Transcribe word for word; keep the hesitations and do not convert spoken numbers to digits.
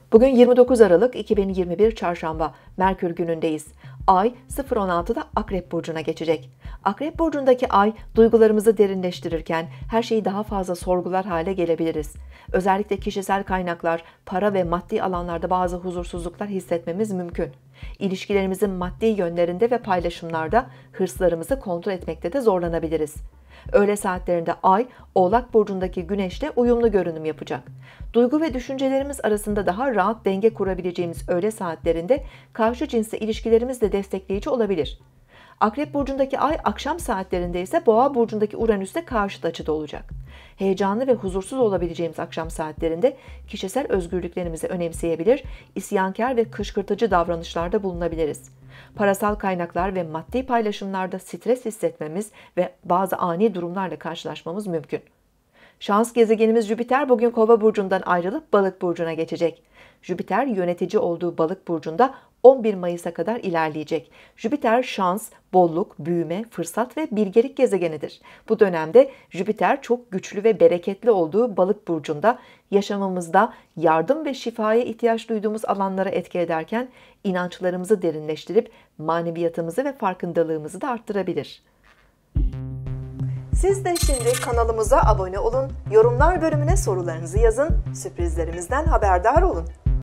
Bugün yirmi dokuz Aralık iki bin yirmi bir Çarşamba, Merkür günündeyiz. Ay sıfır on altıda Akrep Burcu'na geçecek. Akrep Burcu'ndaki ay duygularımızı derinleştirirken her şeyi daha fazla sorgular hale gelebiliriz. Özellikle kişisel kaynaklar, para ve maddi alanlarda bazı huzursuzluklar hissetmemiz mümkün. İlişkilerimizin maddi yönlerinde ve paylaşımlarda hırslarımızı kontrol etmekte de zorlanabiliriz. Öğle saatlerinde Ay, Oğlak Burcu'ndaki Güneş'le uyumlu görünüm yapacak. Duygu ve düşüncelerimiz arasında daha rahat denge kurabileceğimiz öğle saatlerinde karşı cinsle ilişkilerimiz de destekleyici olabilir. Akrep Burcu'ndaki Ay, akşam saatlerinde ise Boğa Burcu'ndaki Uranüs'te karşıt açıda olacak. Heyecanlı ve huzursuz olabileceğimiz akşam saatlerinde kişisel özgürlüklerimizi önemseyebilir, isyankar ve kışkırtıcı davranışlarda bulunabiliriz. Parasal kaynaklar ve maddi paylaşımlarda stres hissetmemiz ve bazı ani durumlarla karşılaşmamız mümkün. Şans gezegenimiz Jüpiter bugün Kova burcundan ayrılıp Balık burcuna geçecek. Jüpiter yönetici olduğu Balık burcunda on bir Mayıs'a kadar ilerleyecek. Jüpiter şans, bolluk, büyüme, fırsat ve bilgelik gezegenidir. Bu dönemde Jüpiter çok güçlü ve bereketli olduğu Balık burcunda yaşamımızda yardım ve şifaya ihtiyaç duyduğumuz alanlara etki ederken inançlarımızı derinleştirip maneviyatımızı ve farkındalığımızı da arttırabilir. Siz de şimdi kanalımıza abone olun, yorumlar bölümüne sorularınızı yazın, sürprizlerimizden haberdar olun.